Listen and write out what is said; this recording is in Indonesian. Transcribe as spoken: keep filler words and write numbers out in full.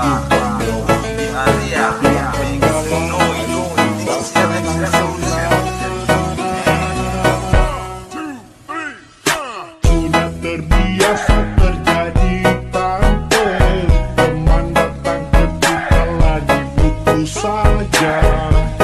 Sudah terbiasa terjadi tampil, teman datang ketika lagi butuh saja.